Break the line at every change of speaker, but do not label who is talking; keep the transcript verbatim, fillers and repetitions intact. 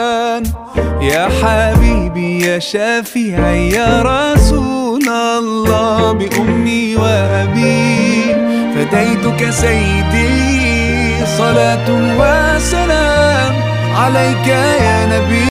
يا حبيبي يا شفيعي يا رسول الله، بأمي وأبي فديتك سيدي، صلاة وسلام عليك يا نبي.